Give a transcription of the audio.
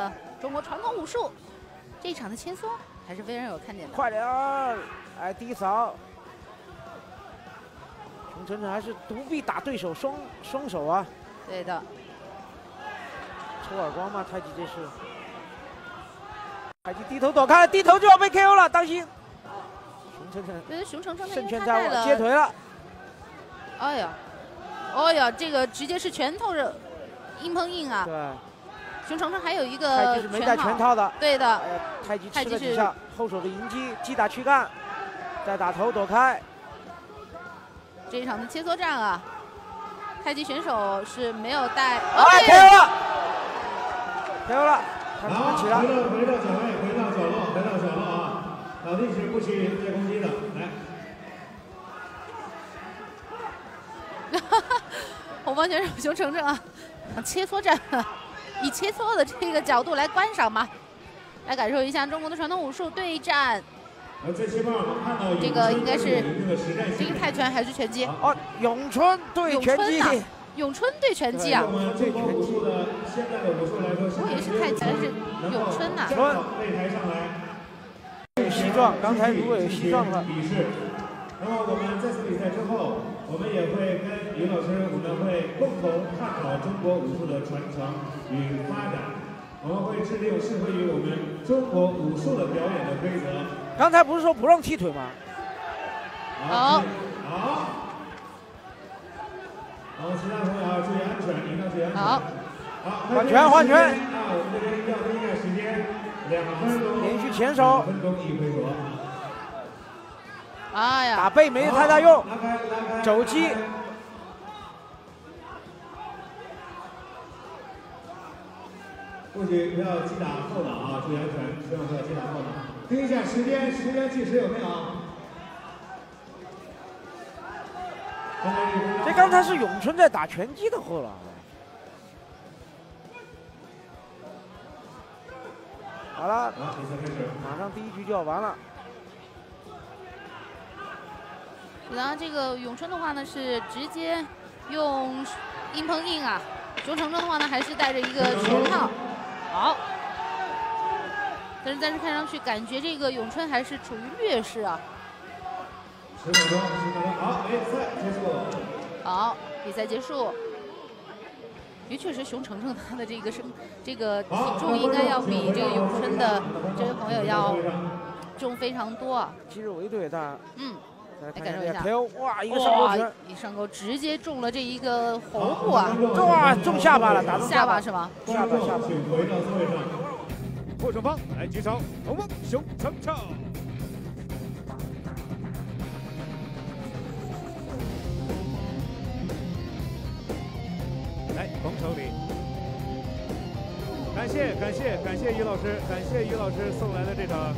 个中国传统武术，这一场的切磋还是非常有看点的。 快点儿，哎，低扫。熊晨晨还是独臂打对手双手啊。 对的。 抽耳光吗？太极这是。太极低头躲开，低头就要被 KO 了，当心。熊晨晨。 对，熊晨晨胜券在握，接腿了。 哎呀，哦呀，这个直接是拳头的硬碰硬啊。 对。 熊晨晨还有一个太极是没带拳套的。 对的。 太极吃了几下，后手的迎击，击打躯干，再打头躲开。 这一场的切磋战啊，太极选手是没有带。 哎 ，KO 了，KO 了，他好， 起来。 回到角位，回到角落啊！倒地是不许再攻击的，来。 红方选手熊晨晨啊，切磋战，以切磋的这个角度来观赏吧，来感受一下中国的传统武术对战。这个应该是这个泰拳还是拳击？ 哦，咏春对拳击。 咏春对拳击啊！ 我们中国武术的现在的武术来说， 我以为是泰拳，是咏春呐。 擂台上来。 有西状，刚才如果有西状了。 比试。那么我们这次比赛之后，我们也会跟于老师，我们会共同探讨中国武术的传承与发展。我们会制定适合于我们中国武术的表演的规则。 刚才不是说不让踢腿吗？ 好。 好，其他朋友啊，注意安全，一定要注意安全。 好， 换拳，换拳。 啊，我们这边要更改时间2分钟， 连续前手。 2分钟一回合。 哎呀， 打背没太大用，肘击。 不许不要击打后脑啊，注意安全，千万不要击打后脑。听一下时间计时有没有？ 这刚才是咏春在打拳击的后脑。好了，马上第一局就要完了。 然后这个咏春的话呢是直接用硬碰硬啊，熊晨晨的话呢还是带着一个拳套。好，但是看上去感觉这个咏春还是处于劣势啊。 10分钟，好，比赛结束。 好，比赛结束。的确是熊晨晨他的这个体重应该要比这个咏春的这位朋友要重非常多啊。 肌肉围对大。 来感受一下。 哇，一个上勾拳， 一上勾直接中了这一个喉部啊！ 哇，中下巴了，打中下巴是吗？ 下巴。 请回到座位上。 获胜方来举手，红方熊晨晨。来，捧手礼。感谢于老师，感谢于老师送来的这场。